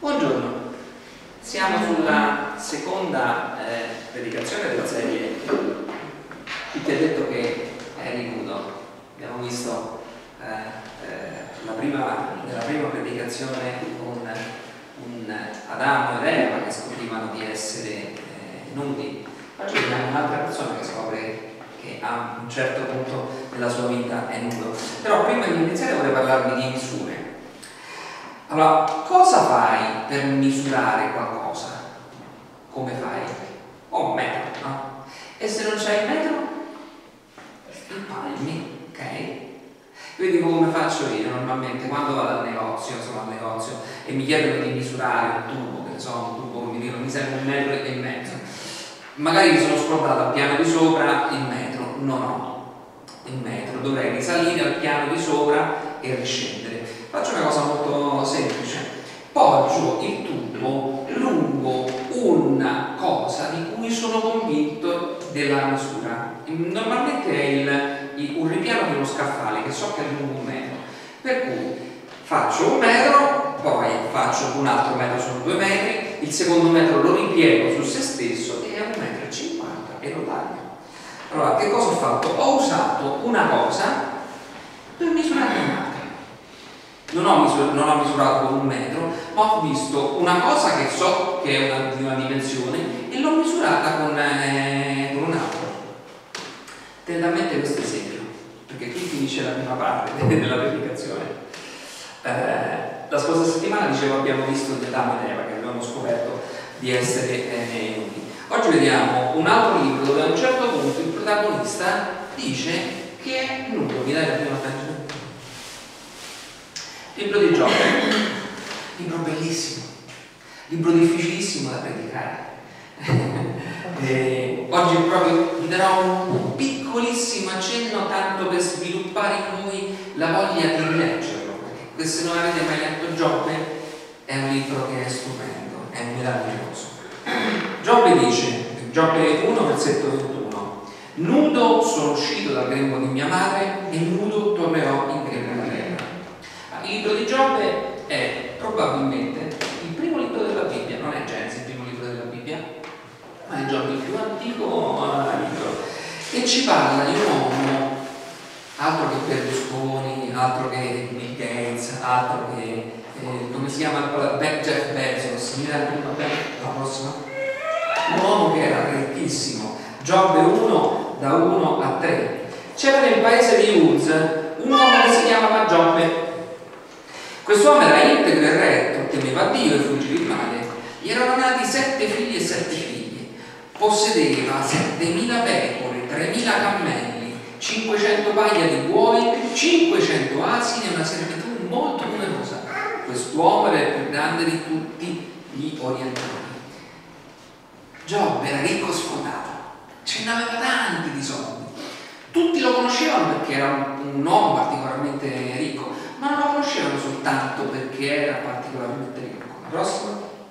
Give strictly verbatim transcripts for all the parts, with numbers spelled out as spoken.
Buongiorno, siamo sulla seconda eh, predicazione della serie Chi ti ha detto che eri nudo? Abbiamo visto eh, eh, la prima, nella prima predicazione un, un Adamo ed Eva che scoprivano di essere eh, nudi. Oggi vediamo un'altra persona che scopre che a un certo punto della sua vita è nudo. Però prima di iniziare vorrei parlarvi di misure. Allora, cosa fai per misurare qualcosa? Come fai? Ho un metro, no? E se non c'hai il metro? I palmi, ok? Io dico come faccio io normalmente quando vado al negozio, sono al negozio e mi chiedono di misurare un tubo, che so, un tubo che mi dicono mi serve un metro e mezzo. Magari mi sono scordato al piano di sopra il metro, non ho il metro, dovrei risalire al piano di sopra e riscendere. Faccio una cosa molto semplice, poggio il tubo lungo una cosa di cui sono convinto della misura. Normalmente è il, il, un ripiano di uno scaffale che so che è lungo un metro, per cui faccio un metro, poi faccio un altro metro, sono due metri, il secondo metro lo ripiego su se stesso e è un metro e cinquanta e lo taglio. Allora, che cosa ho fatto? Ho usato una cosa per misurare un'altra. Non ho, misur- non ho misurato con un metro, ma ho visto una cosa che so che è una, di una dimensione e l'ho misurata con, eh, con un altro. Tenete a mente questo esempio, perché qui finisce la prima parte della predicazione. Eh, la scorsa settimana, dicevo, abbiamo visto di Adamo ed Eva che abbiamo scoperto di essere eh, nudi. Oggi vediamo un altro libro dove a un certo punto il protagonista dice che è nudo. Mi dai la prima pagina? Libro di Giobbe, libro bellissimo, libro difficilissimo da predicare. E oggi proprio vi darò un piccolissimo accenno tanto per sviluppare in voi la voglia di rileggerlo, perché se non avete mai letto Giobbe è un libro che è stupendo, è meraviglioso. Giobbe dice, Giobbe uno versetto ventuno: nudo sono uscito dal grembo di mia madre e nudo tornerò in grembo di terra. Il libro di Giobbe è probabilmente il primo libro della Bibbia, non è Genesi il primo libro della Bibbia, ma è Giobbe il più antico libro, e ci parla di un uomo, altro che Berlusconi, altro che Bill Gates, altro che eh, come si chiama Jeff Bezos, mi dà la prossima? Un uomo che era ricchissimo. Giobbe uno da uno a tre. C'era nel paese di Uz un uomo che si chiamava Giobbe. Quest'uomo era integro e retto, temeva Dio e fuggì il male. Gli erano nati sette figli e sette figlie. Possedeva settemila pecore, tremila cammelli, cinquecento paia di buoi, cinquecento asini e una servitù molto numerosa. Quest'uomo era il più grande di tutti gli orientali. Giobbe era ricco sfondato, ce n'aveva tanti di soldi. Tutti lo conoscevano perché era un, un uomo particolarmente ricco, ma non lo conoscevano soltanto perché era particolarmente ricco. La prossima?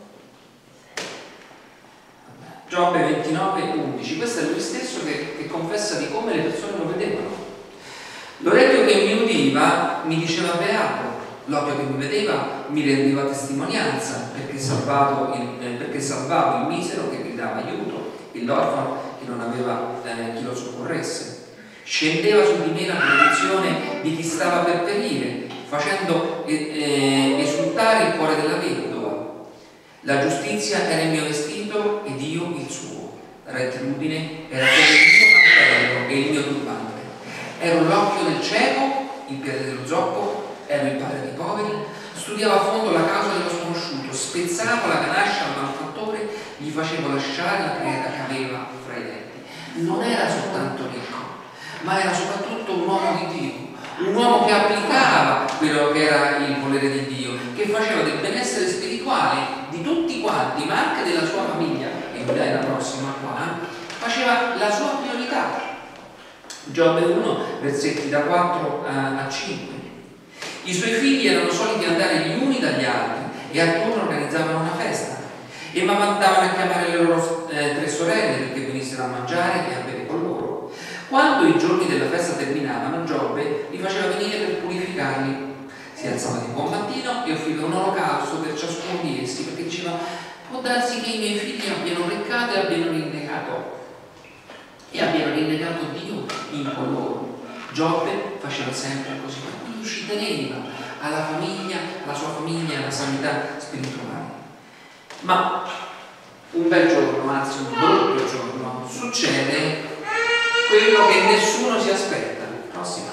Giobbe ventinove undici. Questo è lui stesso che, che confessa di come le persone lo vedevano. L'orecchio che mi udiva mi diceva beato, l'occhio che mi vedeva mi rendeva testimonianza, perché salvavo il, eh, perché salvavo il misero che gridava aiuto, l'orfano che non aveva eh, chi lo soccorresse. Scendeva su di me la benedizione di chi stava per perire, facendo eh, esultare il cuore della vedova. La giustizia era il mio vestito ed io il suo. La rettitudine era come il mio mantello e il mio turbante. Ero l'occhio del cieco, il piede dello zoppo, ero il padre dei poveri, studiavo a fondo la causa dello sconosciuto, spezzavo la ganascia al malfattore, gli facevo lasciare la preda che aveva fra i denti. Non era soltanto ricco, ma era soprattutto un uomo di Dio, un uomo che applicava quello che era il volere di Dio, che faceva del benessere spirituale di tutti quanti, ma anche della sua famiglia, e dai la prossima qua, faceva la sua priorità. Giobbe uno, versetti da quattro a cinque. I suoi figli erano soliti andare gli uni dagli altri e attorno organizzavano una festa e mandavano a chiamare le loro eh, tre sorelle perché venissero a mangiare e a bere con loro. Quando i giorni della festa terminavano, Giobbe li faceva venire per purificarli. si alzava di buon mattino e offriva un olocausto per ciascuno di essi, perché diceva: può darsi che i miei figli abbiano peccato e abbiano rinnegato e abbiano rinnegato Dio in coloro. Giobbe faceva sempre così, ma lui ci teneva alla famiglia, alla sua famiglia, alla sanità spirituale. Ma un bel giorno, anzi un brutto giorno, succede quello che nessuno si aspetta. Prossima.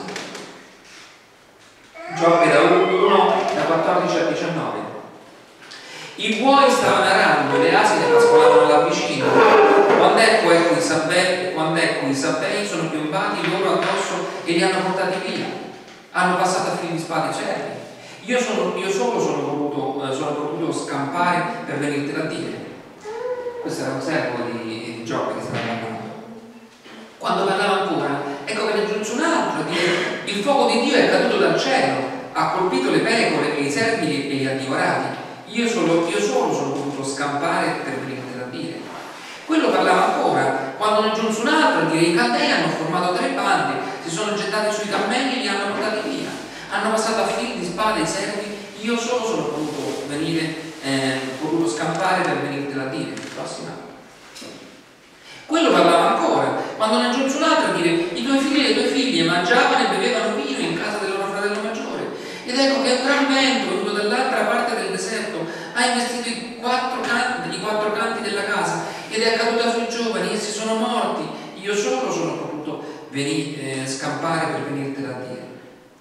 Giobbe da uno, da quattordici a diciannove. I buoi stavano arando e le asine pascolavano là vicino. Quando ecco, ecco i sabbei, quando ecco i sabbei sono piombati loro addosso e li hanno portati via. Hanno passato a fili di spada i cervi. Io, sono, io solo sono voluto, sono potuto scampare per venirtela a dire. Questo era un servo di, di Giobbe che stava parlando. Quando parlava ancora, ecco che ne giunse un altro a dire: il fuoco di Dio è caduto dal cielo, ha colpito le pecore e i servi e li ha divorati. Io solo, io solo sono potuto scampare per venirtela a dire. Quello parlava ancora, quando ne giunse un altro a dire: i Caldei hanno formato tre bande, si sono gettati sui cammelli e li hanno portati via. Hanno passato a fili di spada i servi, io solo sono potuto venire, eh, potuto scampare per venirtela a dire. Prossima. Quello parlava ancora, quando ne giunse un altro a dire: i tuoi figli e le tue figlie mangiavano e bevevano vino in casa del loro fratello maggiore. Ed ecco che un gran vento venuto dall'altra parte del deserto ha investito i quattro canti, i quattro canti della casa ed è accaduta sui giovani, essi sono morti. Io solo sono potuto venire, eh, scampare per venirtela a dire.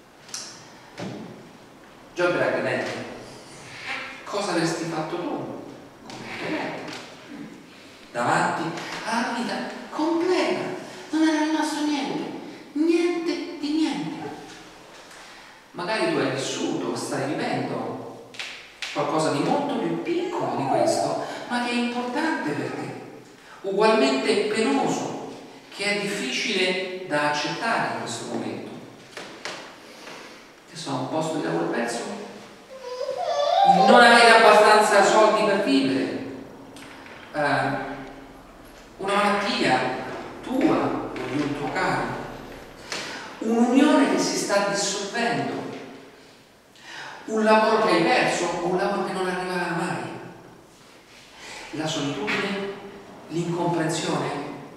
Giobbe era credente. Cosa avresti fatto tu come credente? Davanti alla vita completa non era rimasto niente, niente di niente. Magari tu hai vissuto, stai vivendo qualcosa di molto più piccolo di questo, ma che è importante per te, ugualmente penoso, che è difficile da accettare in questo momento. Che sono un posto di lavoro perso, non avere abbastanza soldi per vivere, eh, una malattia tua o di un tuo caro, un'unione che si sta dissolvendo, un lavoro che hai perso o un lavoro che non arriverà mai, la solitudine, l'incomprensione.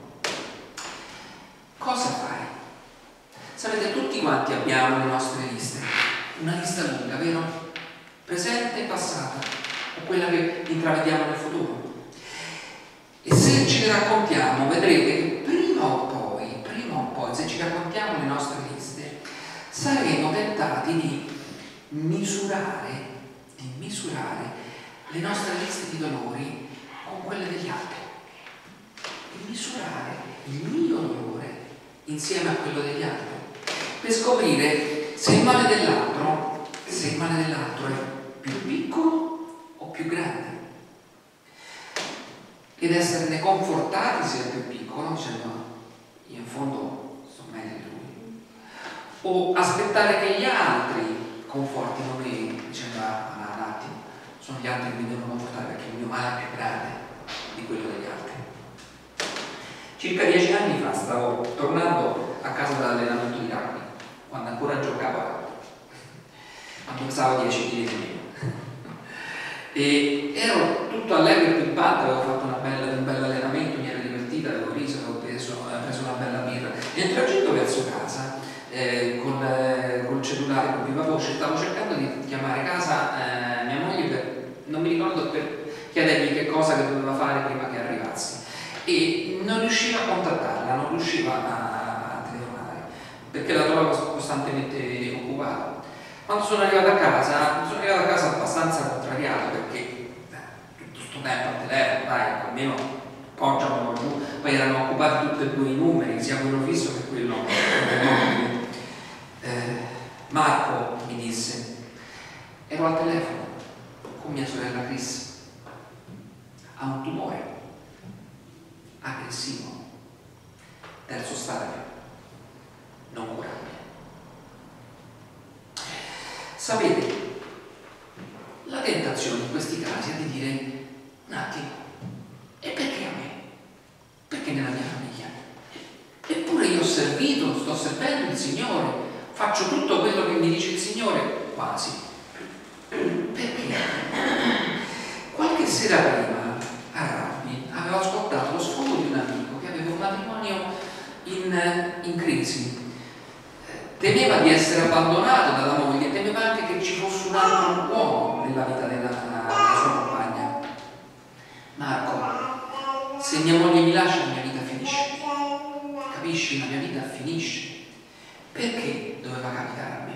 Cosa fai? Sapete, tutti quanti abbiamo le nostre liste, una lista lunga, vero? Presente e passata, o quella che intravediamo nel futuro. E se ci raccontiamo, vedrete che prima o poi, prima o poi, se ci raccontiamo le nostre liste, saremo tentati di misurare, di misurare le nostre liste di dolori con quelle degli altri. Di misurare il mio dolore insieme a quello degli altri, per scoprire se il male dell'altro, se il male dell'altro è più piccolo o più grande. Ed esserne confortati se è più piccolo, dicendo: io in fondo sto meglio di lui, o aspettare che gli altri confortino me, dicendo: ah, un attimo, sono gli altri che mi devono confortare perché il mio male è più grande di quello degli altri. Circa dieci anni fa stavo tornando a casa dall'allenamento di rugby, quando ancora giocavo a rugby, quando pesavo dieci chili di meno. E ero tutto allegro e pimpante, avevo fatto una bella, un bel allenamento, mi ero divertita, avevo riso, avevo preso, avevo preso una bella birra. E tragitto verso casa, eh, con, eh, col cellulare, con viva voce, stavo cercando di chiamare casa eh, mia moglie per, non mi ricordo, per chiedergli che cosa che doveva fare prima che arrivassi. E non riuscivo a contattarla, non riuscivo a, a telefonare, perché la trovavo costantemente occupata. Quando sono arrivato a casa, sono arrivato a casa abbastanza contrariato, perché eh, tutto questo tempo al telefono, dai, almeno poggiano giù, poi erano occupati tutti e due i numeri, sia quello fisso che quello mobile. Eh, Marco mi disse: ero al telefono con mia sorella Chris, ha un tumore aggressivo, terzo stadio, non curabile. Sapete, la tentazione in questi casi è di dire: un attimo, e perché a me? Perché nella mia famiglia? Eppure io ho servito, sto servendo il Signore, faccio tutto quello che mi dice il Signore. Quando? quasi. Perché? Qualche sera prima a Rabbi aveva ascoltato lo sfogo di un amico che aveva un matrimonio in, in crisi. Temeva di essere abbandonato dalla moglie, temeva anche che ci fosse un altro uomo nella vita della, della sua compagna. Marco, se mia moglie mi lascia, la mia vita finisce. Capisci? La mia vita finisce. Perché doveva capitare a me?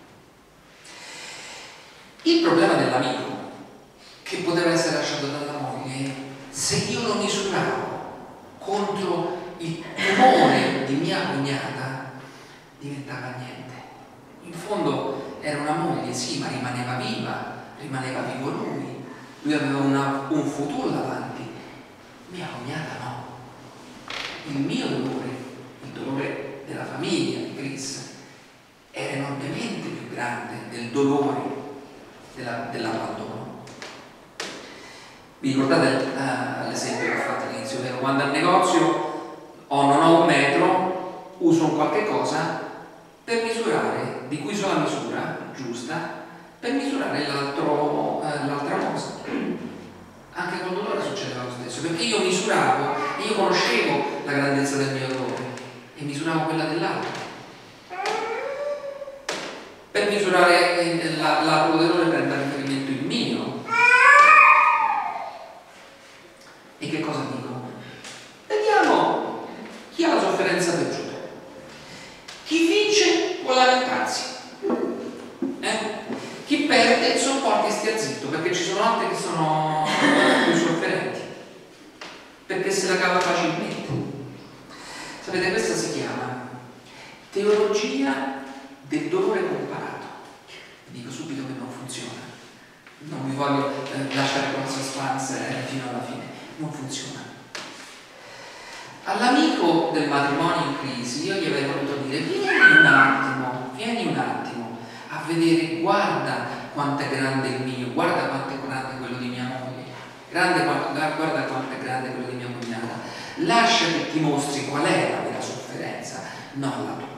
Il problema dell'amico, che poteva essere lasciato dalla moglie, se io lo misuravo contro il tumore di mia cognata, diventava niente. In fondo era una moglie, sì, ma rimaneva viva, rimaneva vivo lui, lui aveva una, un futuro davanti. Mia cognata no. Il mio dolore, il dolore della famiglia di Chris, era enormemente più grande del dolore della, dell'abbandono. Vi ricordate uh, l'esempio che ho fatto all'inizio? Quando al negozio ho, non ho un metro, uso un qualche cosa per misurare, di cui so la misura giusta, per misurare l'altro, uh, l'altra cosa. Anche col dolore succedeva lo stesso, perché io misuravo e io conoscevo la grandezza del mio dolore e misuravo quella dell'altro. Per misurare l'altro dolore prende a riferimento il mio. E che cosa dico? Vediamo chi ha la sofferenza peggiore. Chi vince può lamentarsi. Eh? Chi perde sopporti e stia zitto, perché ci sono altri che sono più sofferenti, perché se la cava facilmente. Sapete, questa si chiama teologia del dolore comparato. Dico subito che non funziona. Non vi voglio eh, lasciare con la suspense eh, fino alla fine. Non funziona. All'amico del matrimonio in crisi io gli avrei voluto dire: vieni un attimo, vieni un attimo a vedere, guarda quanto è grande il mio, guarda quanto è grande quello di mia moglie, grande, guarda quanto è grande quello di mia cognata, lascia che ti mostri qual è la vera sofferenza, non la tua.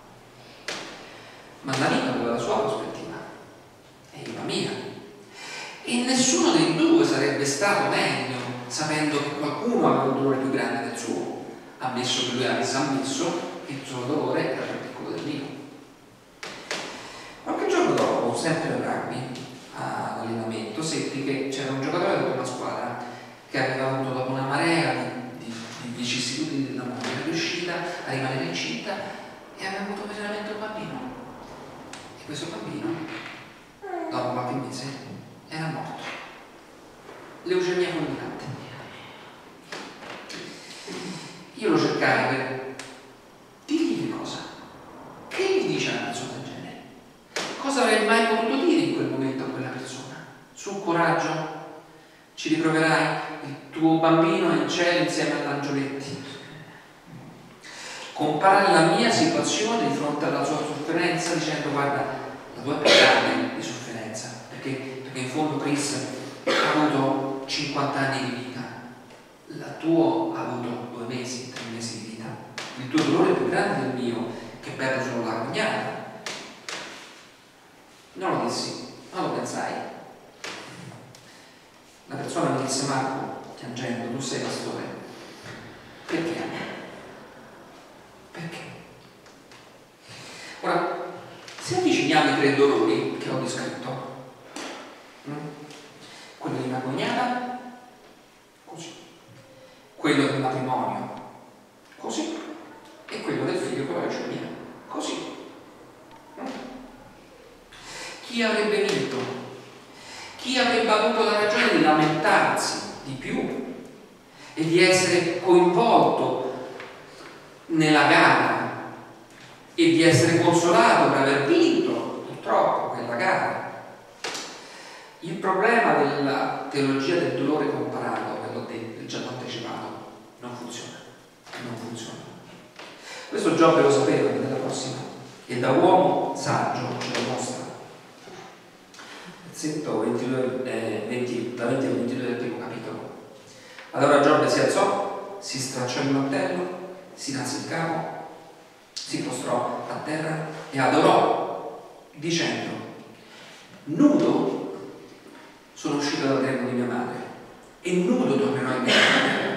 Ma l'amico aveva la sua prospettiva e io la mia, e nessuno dei due sarebbe stato meglio sapendo che qualcuno aveva un dolore più grande del suo, ammesso che lui avesse ammesso che il suo dolore era più piccolo del mio. Qualche giorno dopo, sempre al rugby, all'allenamento, seppi che c'era un giocatore di una squadra che aveva avuto, dopo una marea di, di, di vicissitudini dell'amore, era riuscita a rimanere incinta e aveva avuto veramente un bambino. E questo bambino, dopo qualche mese, era morto. Leucemia fulminante. Io lo cercai per dirgli che cosa. Che gli dice una persona del genere? Cosa avrei mai potuto dire in quel momento a quella persona? Su, coraggio, ci riproverai, il tuo bambino è in cielo insieme all'angioletti. Comparare la mia situazione di fronte alla sua sofferenza dicendo: guarda, la tua è più grande di sofferenza, perché, perché in fondo Chris ha avuto cinquanta anni di vita, la tua ha avuto due mesi, tre mesi di vita. Il tuo dolore è più grande del mio, che perdo solo la cognata. Non lo dissi, non lo pensai. La persona mi disse: Marco, piangendo, tu sei pastore. Perché? Perché? Ora, se avviciniamo i tre dolori che ho descritto, quello di una cognata, così, quello del matrimonio, così, e quello del figlio con la leucemia, così. Chi avrebbe vinto? Chi avrebbe avuto la ragione di lamentarsi di più e di essere coinvolto nella gara e di essere consolato per aver vinto purtroppo quella gara? Il problema della teologia del dolore comparato, ve l'ho detto, già anticipato, non funziona. Non funziona. Questo Giobbe lo sapeva nella prossima, e da uomo saggio ce lo mostra. Versetto ventidue, eh, venti, da venti al ventidue del primo capitolo. Allora Giobbe si alzò, si stracciò il mantello, si innalzò il capo, si prostrò a terra e adorò, dicendo: nudo sono uscito dal grembo di mia madre e nudo tornerò in grembo.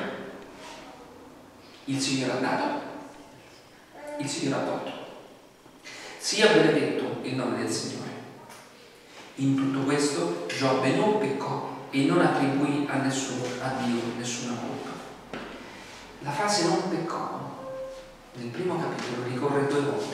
Il Signore ha dato, il Signore ha tolto. Sia benedetto il nome del Signore. In tutto questo Giobbe non peccò e non attribuì a nessuno, a Dio, nessuna colpa. La frase non peccò nel primo capitolo ricorre due volte.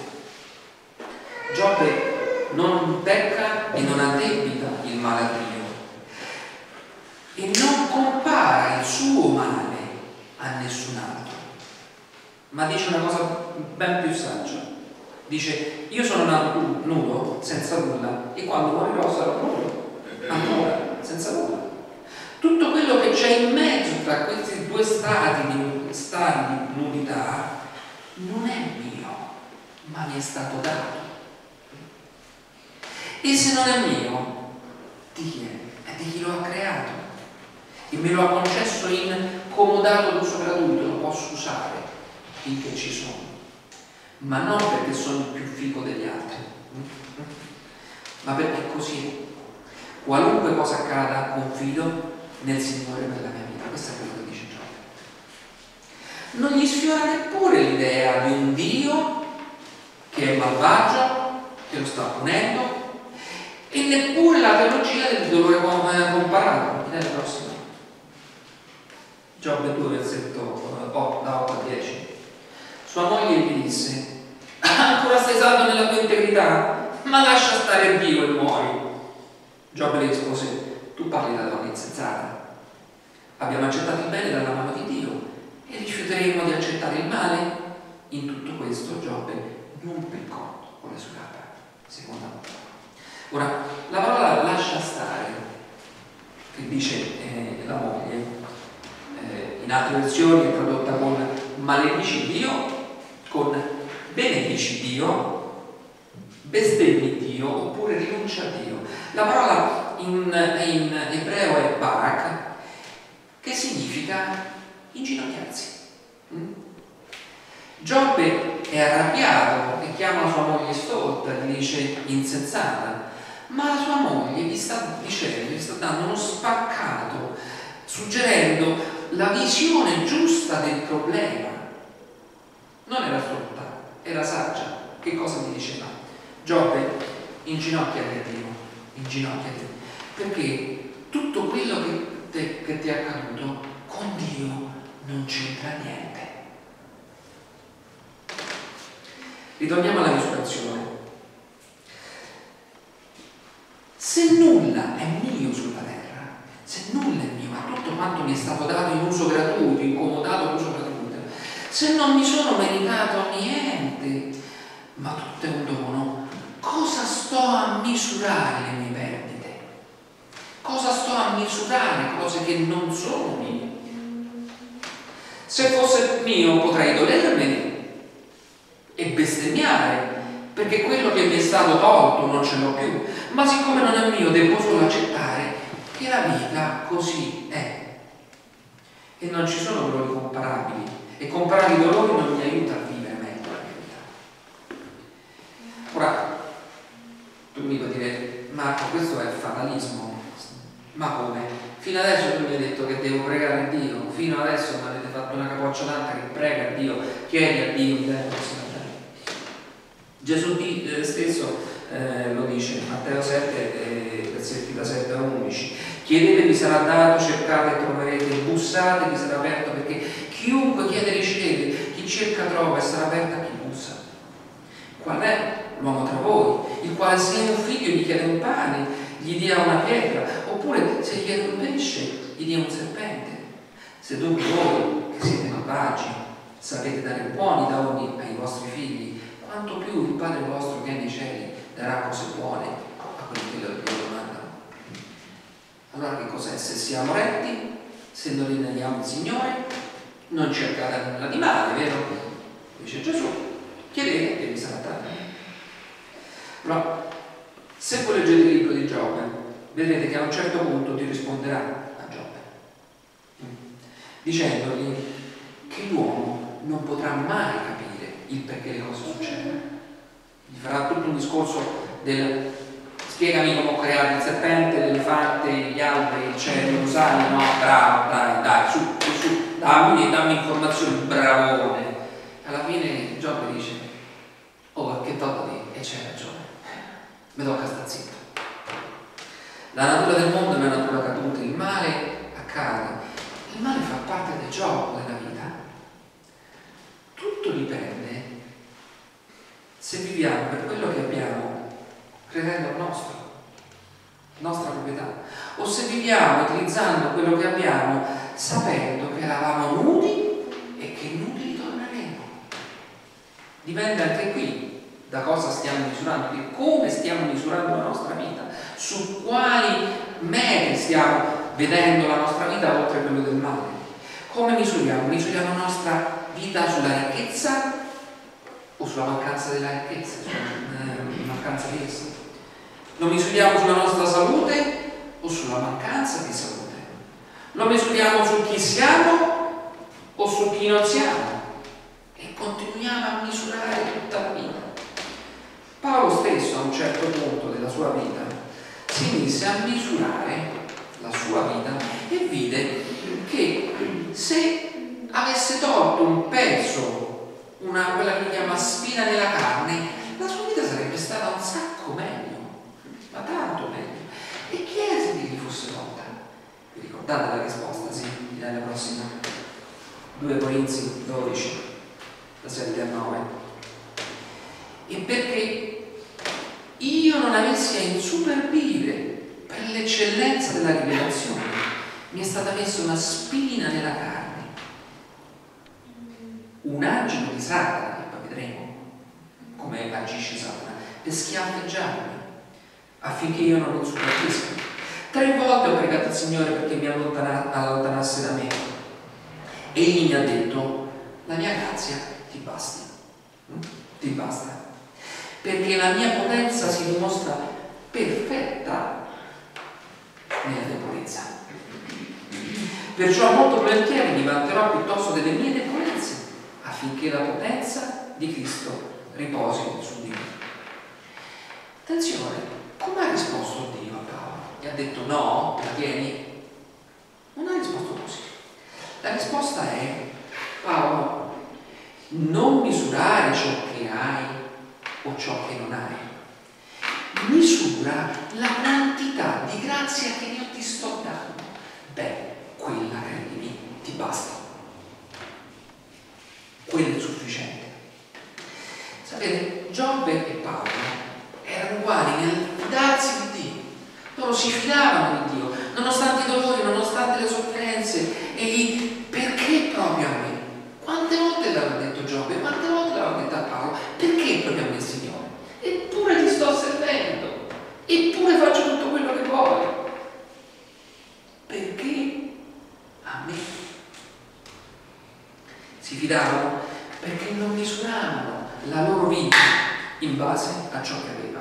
Giobbe non pecca e non addebita il male a Dio e non compara il suo male a nessun altro, ma dice una cosa ben più saggia. Dice: io sono nato nudo, senza nulla, e quando morirò sarò nudo, ancora, senza nulla. Tutto quello che c'è in mezzo tra questi due stati di, stati di nudità non è mio, ma mi è stato dato. E se non è mio, di chi è? È di chi lo ha creato e me lo ha concesso in comodato d'uso gratuito, lo posso usare finché ci sono, ma non perché sono più figo degli altri, ma perché così è. Qualunque cosa accada, confido nel Signore per la mia vita. Questo è quello che dice Giobbe. Non gli sfiora neppure l'idea di un Dio che è malvagio, che lo sta punendo, e neppure la teologia del dolore comparato. Nella prossima Giobbe due, versetto da otto a dieci. Sua moglie gli disse: ancora stai saldo nella tua integrità, ma lascia stare Dio e muori. Giobbe le rispose: tu parli da donna insensata. Abbiamo accettato il bene dalla mano di Dio e rifiuteremo di accettare il male? In tutto questo Giobbe non peccò con le sue labbra. Seconda volta. Ora, la parola lascia stare, che dice eh, la moglie, eh, in altre versioni è tradotta con maledici Dio, con benedici Dio, bestemmi Dio, oppure rinuncia a Dio. La parola in, in ebreo è barak, che significa inginocchiarsi. Mm? Giobbe è arrabbiato e chiama la sua moglie stolta, gli dice insensata, ma la sua moglie gli sta dicendo, gli sta dando uno spaccato, suggerendo la visione giusta del problema. Non era stolta, era saggia. Che cosa gli diceva? Giobbe, inginocchiati a Dio, inginocchiati, perché tutto quello che, te, che ti è accaduto con Dio non c'entra niente. Ritorniamo alla risurrezione. Se nulla è mio sulla terra, se nulla è mio, ma tutto quanto mi è stato dato in uso gratuito, incomodato in uso gratuito, se non mi sono meritato niente, ma tutto è un dono, cosa sto a misurare le mie perdite? Cosa sto a misurare cose che non sono mie? Se fosse mio potrei dolermene e bestemmiare, perché quello che mi è stato tolto non ce l'ho più, ma siccome non è mio devo solo accettare che la vita così è. E non ci sono dolori comparabili, e comparare i dolori non mi aiuta a vivere meglio la mia vita. Ora, tu mi puoi dire: Marco, questo è fatalismo. Ma come? Fino adesso tu mi hai detto che devo pregare a Dio, fino adesso mi avete fatto una capoccia tanta che prega a Dio, chiedi a Dio. Gesù stesso eh, lo dice, Matteo sette, eh, versetti da sette a undici: chiedete vi sarà dato, cercate e troverete, bussate vi sarà aperto, perché chiunque chiede riceve, chi cerca trova e sarà aperta a chi bussa. Qual è l'uomo tra voi, il quale se un figlio gli chiede un pane, gli dia una pietra, oppure se gli chiede un pesce, gli dia un serpente? Se dunque voi, che siete malvagi, sapete dare buoni doni ai vostri figli, quanto più il Padre vostro che è nei cieli darà cose buone a quelli che lo domandano. Allora che cos'è? Se siamo retti, se non rinneghiamo il Signore, non ci accade nulla di male, vero? Dice Gesù, chiedete e vi sarà dato. Allora, se voi leggete il libro di Giobbe, vedrete che a un certo punto ti risponderà a Giobbe, dicendogli che l'uomo non potrà mai capire il perché le cose succedono. Gli farà tutto un discorso del spiegami come ho creato il serpente, l'elefante, gli alberi, il cielo, i gusani, no, bravo, dai, dai, su, su, su, dammi, dammi informazioni, bravone. Alla fine Giobbe dice, oh, che tocca di? E c'è ragione, mi tocca stare zitto. La natura del mondo è una natura caduta, il male accade, il male fa parte del gioco della vita. Tutto dipende se viviamo per quello che abbiamo, credendo al nostro, nostra proprietà, o se viviamo utilizzando quello che abbiamo sapendo che eravamo nudi e che nudi ritorneremo. Dipende anche qui da cosa stiamo misurando, di come stiamo misurando la nostra vita, su quali metri stiamo vedendo la nostra vita oltre quello del male. Come misuriamo? Misuriamo la nostra vita sulla ricchezza o sulla mancanza della ricchezza, sulla eh, mancanza di essa? Lo misuriamo sulla nostra salute o sulla mancanza di salute? Lo misuriamo su chi siamo o su chi non siamo? E continuiamo a misurare tutta la vita. Paolo stesso a un certo punto della sua vita si mise a misurare la sua vita e vide che se avesse tolto un pezzo, una, quella che chiama spina nella carne, la sua vita sarebbe stata un sacco meglio, ma tanto meglio. E chiese che gli fosse tolta. Vi ricordate la risposta? Sì, nella prossima. due Corinzi dodici, da sette a nove. E perché io non avessi a insuperbire per l'eccellenza della rivelazione, mi è stata messa una spina nella carne, un angelo di Satana, e poi vedremo come agisce Satana, per schiaffeggiarmi affinché io non insuperbisca. Tre volte ho pregato il Signore perché mi allontana, allontanasse da me. Egli mi ha detto, la mia grazia ti basti, ti basta, perché la mia potenza si dimostra perfetta nella debolezza. Perciò molto volentieri mi vanterò piuttosto delle mie debolezze, affinché la potenza di Cristo riposi su di me. Attenzione, come ha risposto Dio a Paolo? Gli ha detto no, la tieni? Non ha risposto così. La risposta è, Paolo, non misurare ciò che hai o ciò che non hai. Misura la quantità di grazia che io ti sto dando. Beh, quella che arrivi ti basta. Quello è sufficiente. Sapete, Giobbe e Paolo erano uguali nel fidarsi di Dio. Loro si fidavano di Dio, nonostante i dolori, nonostante le sofferenze. E lì, perché proprio a me? Quante volte l'aveva detto Giobbe? Quante volte l'aveva detto a Paolo? Perché proprio a me, Signore? Eppure ti sto servendo, eppure faccio tutto quello che vuoi. Perché a me? Si fidavano perché non misuravano la loro vita in base a ciò che avevano.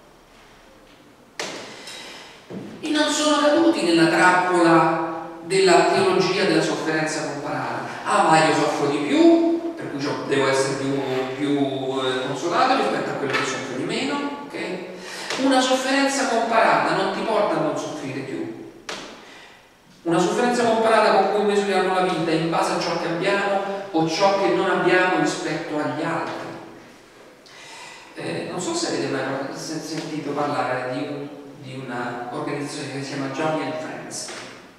E non sono caduti nella trappola della teologia della sofferenza comparata. Ah, ma io soffro di più, per cui devo essere più, più eh, consolato rispetto a quello che soffro di meno. Okay? Una sofferenza comparata non ti porta a non soffrire più. Una sofferenza comparata con cui misuriamo la vita in base a ciò che abbiamo o ciò che non abbiamo rispetto agli altri. Eh, non so se avete mai sentito parlare di, un, di una organizzazione che si chiama Joni and Friends.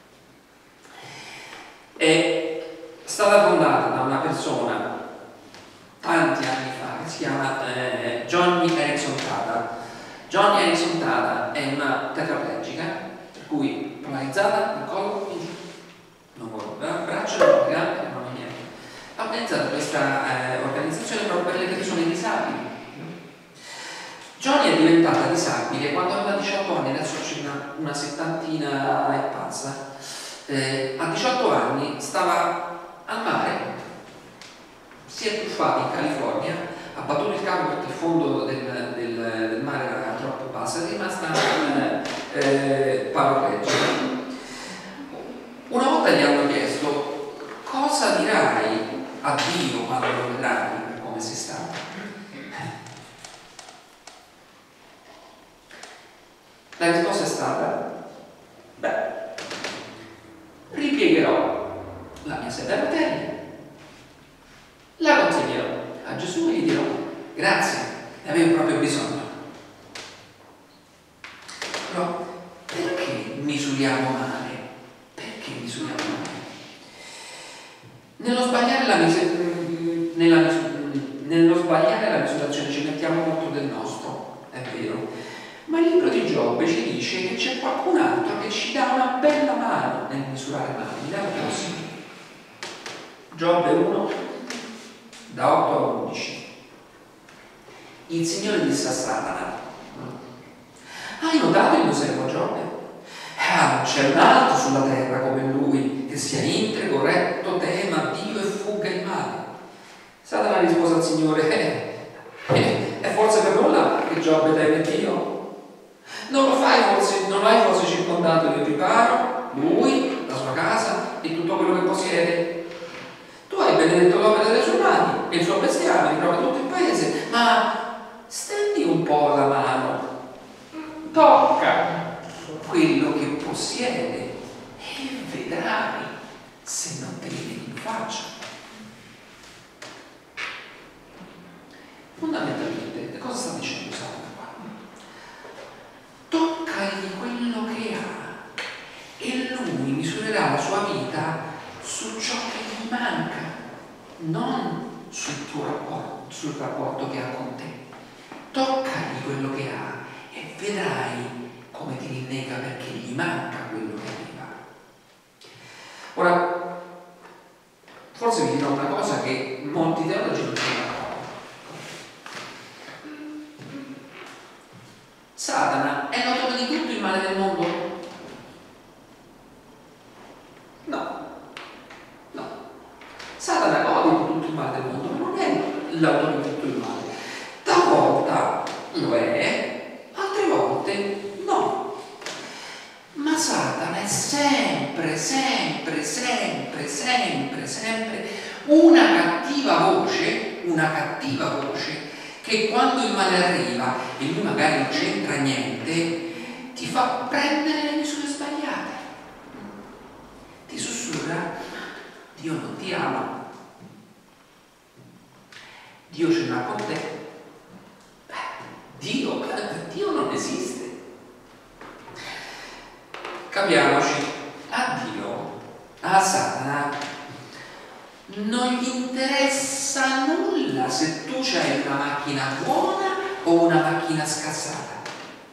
È stata fondata da una persona tanti anni fa che si chiama eh, Joni Eareckson Tada. Joni Eareckson Tada è una tetraplegica, per cui polarizzata, il collo in giù, non vuole braccia, non gambe, non ha niente. Ha organizzato questa eh, organizzazione proprio per le persone disabili. Joni è diventata disabile quando aveva diciotto anni, adesso c'è una, una settantina e passa. Eh, a diciotto anni stava al mare, si è tuffato in California, ha battuto il capo perché il fondo del, del, del mare era troppo basso, è rimasta in eh, paraplegica. Una volta gli hanno chiesto cosa dirai a Dio quando lo vedrai per come sei stato. La risposta è stata: beh, ripiegherò la mia sede a rotelle, la consegnerò a Gesù e gli dirò: grazie, ne avevo proprio bisogno. Però perché misuriamo male? Perché misuriamo male? Nello sbagliare la, mis- nella mis- nello sbagliare la misurazione ci mettiamo molto del nostro, è vero. Ma il libro di Giobbe ci dice che c'è qualcun altro che ci dà una bella mano nel misurare male. Vediamo così. Giobbe uno, da otto a undici. Il Signore disse a Satana: hai notato il mio servo Giobbe? Ah, non c'è un altro sulla terra come lui, che sia integro, retto, tema Dio e fugga il male. Satana rispose al Signore: eh, eh, è forse per nulla che Giobbe teme Dio? Non lo fai forse, non l'hai forse circondato il mio riparo, lui, la sua casa e tutto quello che possiede? Tu hai benedetto l'opera delle sue mani e il suo bestiame, proprio tutto il paese, ma stendi un po' la mano, tocca quello che possiede e vedrai se non te li vieni in faccia. Fondamentalmente, cosa sta dicendo Satana qua? Toccagli quello che ha e lui misurerà la sua vita su ciò che gli manca, non sul tuo rapporto, sul rapporto che ha con te. Toccagli quello che ha e vedrai come ti rinnega perché gli manca quello che aveva. Ora, forse vi dirò una cosa che molti teologi non dicono. Satana è l'autore di tutto il male del mondo? No, no. Satana gode di tutto il male del mondo, ma non è l'autore di tutto il male. Talvolta lo è, altre volte no. Ma Satana è sempre, sempre, sempre, sempre, sempre una cattiva voce, una cattiva voce che quando il male arriva e lui magari non c'entra niente, ti fa prendere le misure sbagliate. Ti sussurra: Dio non ti ama, Dio ce l'ha con te. Beh, Dio, Dio non esiste. Capiamoci, a Dio, a Satana non gli interessa nulla se tu c'hai una macchina buona o una macchina scassata.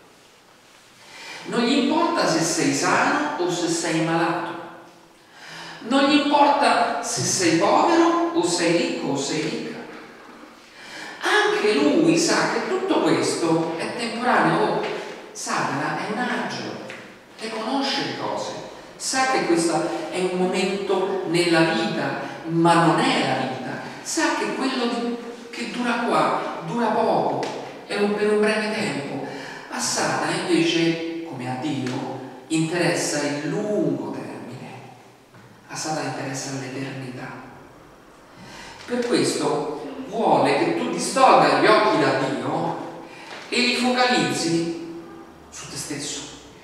Non gli importa se sei sano o se sei malato. Non gli importa se sei povero o sei ricco o sei ricca. Anche lui sa che tutto questo è temporaneo. Oh, Satana è un angelo, le conosce le cose, sa che questo è un momento nella vita, ma non è la vita. Sa che quello di, che dura qua dura poco, è un, per un breve tempo. A Satana invece, come a Dio, interessa il lungo termine. A Satana interessa l'eternità. Per questo vuole che tu distolga gli occhi da Dio e li focalizzi su te stesso,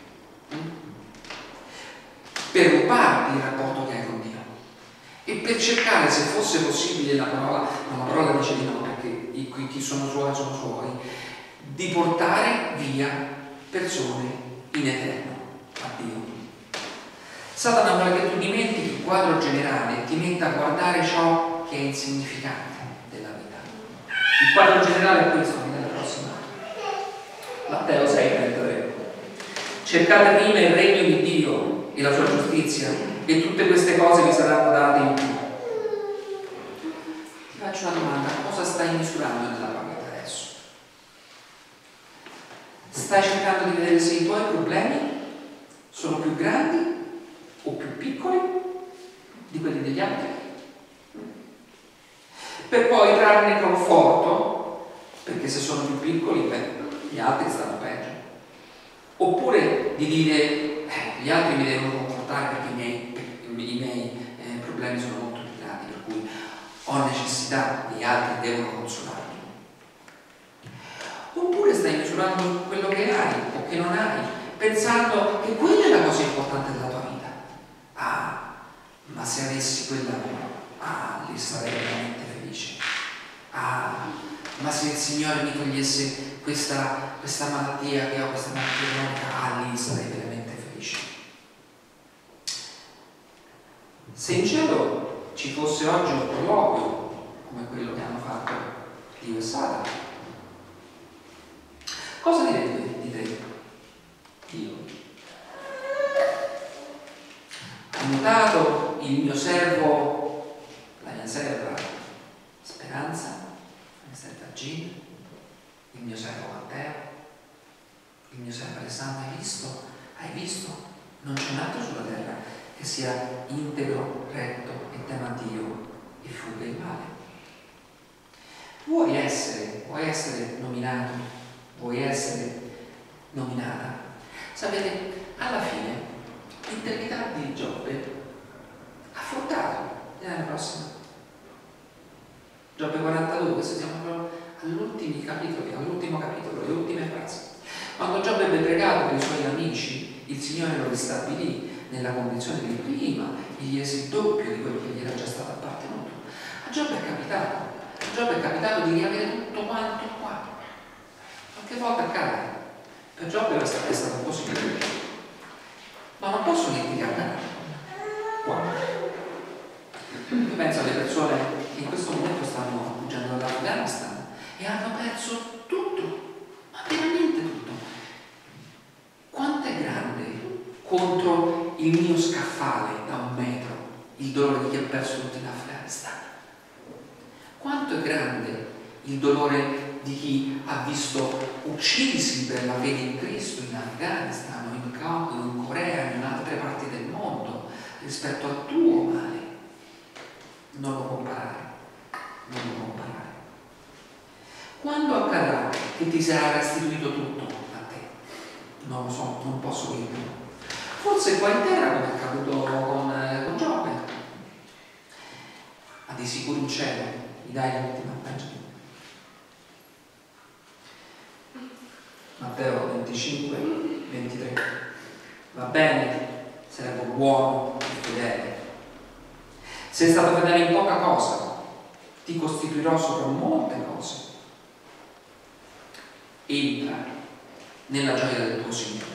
per rubarti il rapporto che hai con Dio e per cercare, se fosse possibile, la parola, ma la parola dice di no perché chi sono suoi sono suoi, di portare via persone in eterno a Dio. Satana vuole che tu dimentichi il quadro generale e ti metta a guardare ciò che è insignificante della vita. Il quadro generale è questo, nella prossima. Matteo sei trentatré. Cercate prima il regno di Dio e la sua giustizia e tutte queste cose vi saranno date in più. Ti faccio una domanda: cosa stai misurando nella tua vita adesso? Stai cercando di vedere se i tuoi problemi sono più grandi o più piccoli di quelli degli altri, per poi trarne conforto, perché se sono più piccoli, beh, gli altri stanno peggio, oppure di dire eh, gli altri mi devono confortare perché i miei, i miei eh, problemi sono molto più grandi, per cui ho necessità, gli altri devono consolarmi. Oppure stai misurando quello che hai o che non hai, pensando che quella è la cosa importante della tua vita. Ah, ma se avessi quel lavoro, ah, lì sarei veramente felice. Ah, ma se il Signore mi togliesse questa, questa malattia che ho, questa malattia cronica, ah, lì sarei veramente felice. Se in cielo ci fosse oggi un colloquio come quello che hanno fatto Dio e Satana, cosa direbbe di te? Dio. Hai notato il mio servo, la mia serva Speranza, la mia serva Gina, il mio servo Matteo, il mio servo Alessandro, hai visto? Hai visto? Non c'è un altro sulla terra che sia integro, retto e tema Dio e fugga il male. Vuoi essere, vuoi essere nominato, vuoi essere nominata? Sapete, alla fine l'integrità di Giobbe ha affrontato l'anno prossimo. Giobbe quarantadue, questo siamo all'ultimo capitolo, all'ultimo capitolo, le ultime frasi. Quando Giobbe ebbe pregato per i suoi amici, il Signore lo ristabilì nella condizione di prima, gli chiese il doppio di quello che gli era già stato appartenuto. A Giobbe è capitato, a Giobbe è capitato di riavere tutto quanto qua. Qualche volta accade. Per Giobbe è stato, è stato possibile. Ma non posso dirti che accade. Qua. Io penso alle persone che in questo momento stanno fuggendo dall'Afghanistan e hanno perso tutto, ma veramente tutto. Quanto è grande contro il mio scaffale da un metro il dolore di chi ha perso tutto in Afghanistan? Quanto è grande il dolore di chi ha visto uccisi per la fede in Cristo in Afghanistan o in, in Corea o in altre parti del mondo rispetto al tuo male? Non lo comparare, non lo comparare. Quando accadrà che ti sarà restituito tutto a te? Non lo so, non posso dirlo. Forse qua in terra, come è accaduto con, eh, con Giobbe, ma di sicuro in cielo. Mi dai l'ultima pagina? Matteo venticinque, ventitré. Va bene, servo buono e fedele. Sei stato fedele in poca cosa, ti costituirò sopra molte cose. Entra nella gioia del tuo Signore.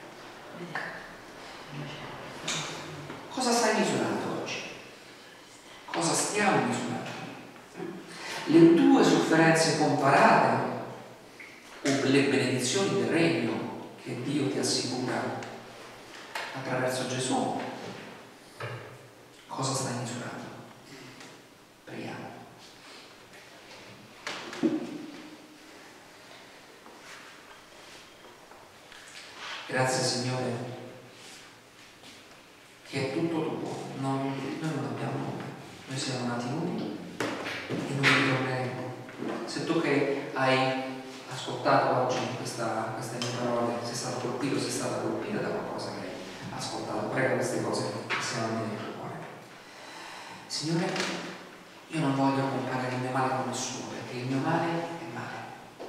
Cosa stai misurando oggi? Cosa stiamo misurando? Le tue sofferenze comparate o le benedizioni del regno che Dio ti assicura attraverso Gesù? Cosa stai misurando? Preghiamo. Grazie Signore che è tutto tuo, non, noi non abbiamo nulla, noi siamo nati nudi e non ritorneremo. Se tu che hai ascoltato oggi questa, queste mie parole, sei stato colpito, sei stata colpita da qualcosa che hai ascoltato, prega queste cose che siano nel tuo cuore. Signore, io non voglio comparare il mio male con nessuno, perché il mio male è male.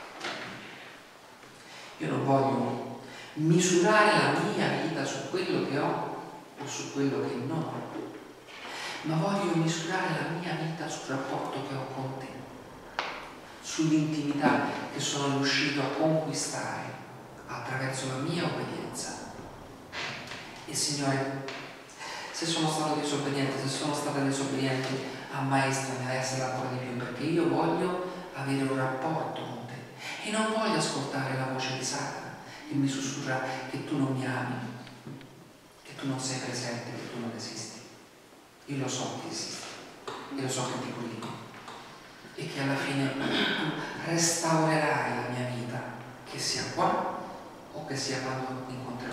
Io non voglio misurare la mia vita su quello che ho o su quello che non ho, ma voglio misurare la mia vita sul rapporto che ho con te, sull'intimità che sono riuscito a conquistare attraverso la mia obbedienza. E Signore, se sono stato disobbediente, se sono stata disobbediente, ammaestrami a essere ancora di più, perché io voglio avere un rapporto con te e non voglio ascoltare la voce di Satana che mi sussurra che tu non mi ami, che tu non sei presente, che tu non esisti. Io lo so che esisti e lo so che ti voglio e che alla fine tu restaurerai la mia vita, che sia qua o che sia quando incontrerai